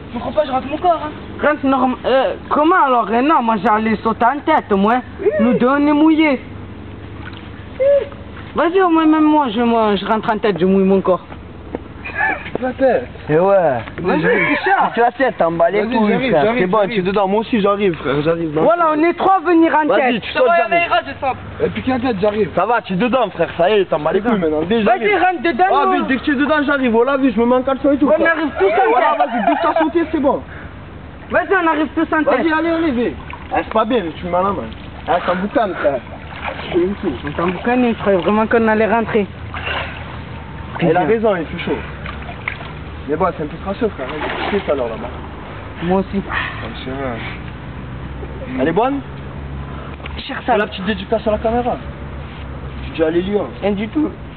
Je crois pas, je rate mon corps, hein. Rentre normal. Comment alors? Non, moi j'allais sauter en tête, moi. Nous deux, on est mouillés. Vas-y, au moins, même moi, je rentre en tête, je mouille mon corps. La tête. Et ouais. Vas-y, Richard. Tu la tête, t'en bats les couilles, J'arrive, frère. c'est bon, tu es dedans. Moi aussi, j'arrive, frère, j'arrive. Voilà, on est trois à venir en Vas-y, tête. tu Ça sautes, va, j'arrive. on ira, je sens. Et puis la tête, j'arrive. Ça va, tu es dedans, frère. Ça y est, t'en bats les couilles maintenant. Déjà, Vas-y, j'arrive. rentre dedans. Ah, nous. vite, dès que tu es dedans, j'arrive. Voilà, vite, je me mets en caleçon et tout. Ouais, on frère. arrive tous en Voilà, tête. vas-y, dès que tu as sauté, c'est bon. Vas-y, on arrive tous en tête. Vas-y, allez, vite. Ah, c'est pas bien, tu me mets la main. Ah, c'est un boucan, frère. On t'en boucané, je croyais vraiment qu'on allait rentrer. Il a raison, il fait chaud. Mais bon, c'est un peu crasseux, frère. J'ai touché tout à l'heure là-bas. Moi aussi. Elle est bonne? Cherche C'est ça. la petite dédicace à la caméra. Tu dis allez Lyon. Rien du tout.